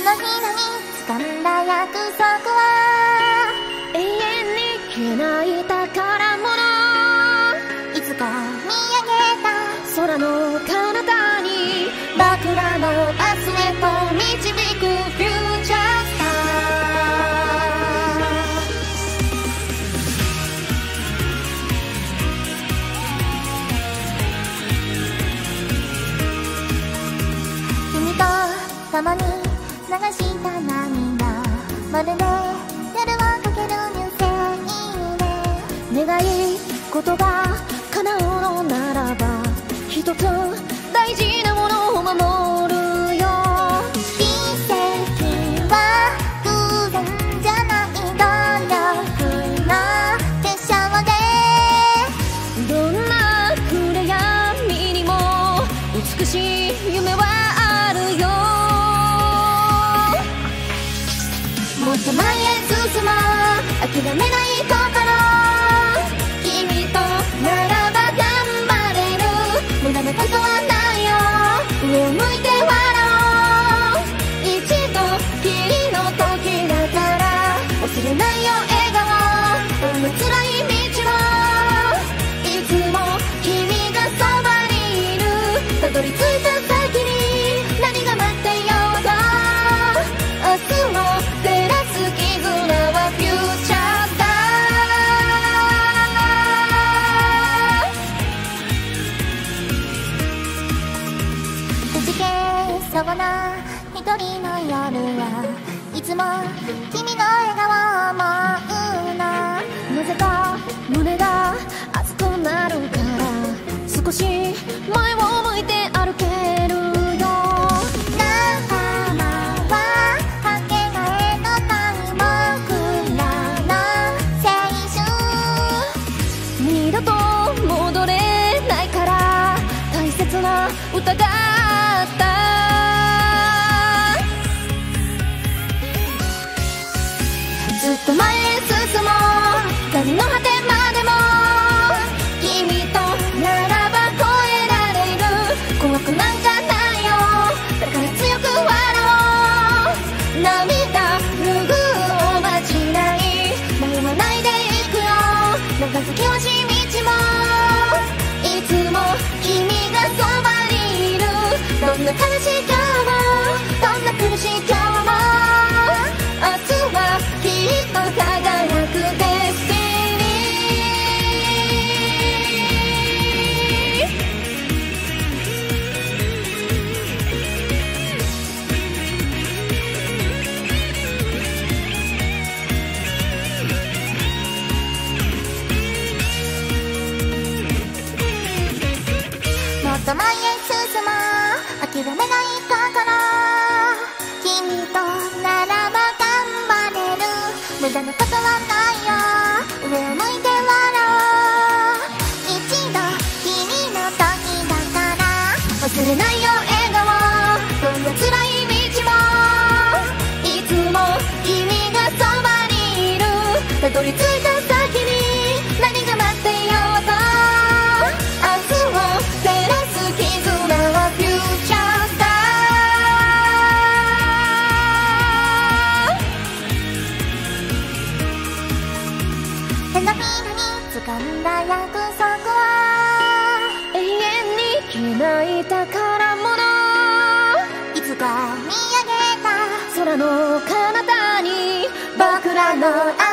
の日のに掴んだ約束は永遠に消えない宝物。 いつか見上げた空の彼方に僕らの明日へと導くフューチャースター。君と共に流した涙、まるで夜をかける流星で願い事が叶うのならば一つ大事なものを守るよ。 奇跡は偶然じゃない努力の結晶でどんな暗闇にも美しい夢はあるよ。 もっと前へ進もう諦めない心、君とならば頑張れる、無駄なことはないよ、上を向いて笑おう、一度きりの時だから忘れないよ笑顔、どんな辛い道もいつも君がそばにいる、たどり着いた先に何が待ってようと明日を照らす絆はフューチャースター。くじけそうな一人の夜はいつも君の笑顔を思うの、 なぜか胸が熱くなるから少し前を向いて歩けるよ。 仲間はかけがえのない僕らの青春、 二度と戻れないから大切な歌があった。 ずっと前へ進もう光の果てまでも、君とならば越えられる、怖くなんかないよ、だから強く笑おう、涙拭うおまじない迷わないでいくよ、長き険しい道もいつも君がそばにいる、どんな悲しい今日もどんな苦しい今日も明日はきっと輝くデスティニー。もっと前へ進もう諦めない心、君とならば頑張れる、無駄なことはないよ、上を向いて笑おう、一度きりの時だから忘れないよ笑顔、どんな辛い道もいつも君がそばにいる、たどり着いた先に何が待ってようと明日を照らす絆はフューチャースター。手のひらに掴んだ約束は永遠に消えない宝物。 いつか見上げた空の彼方に僕らの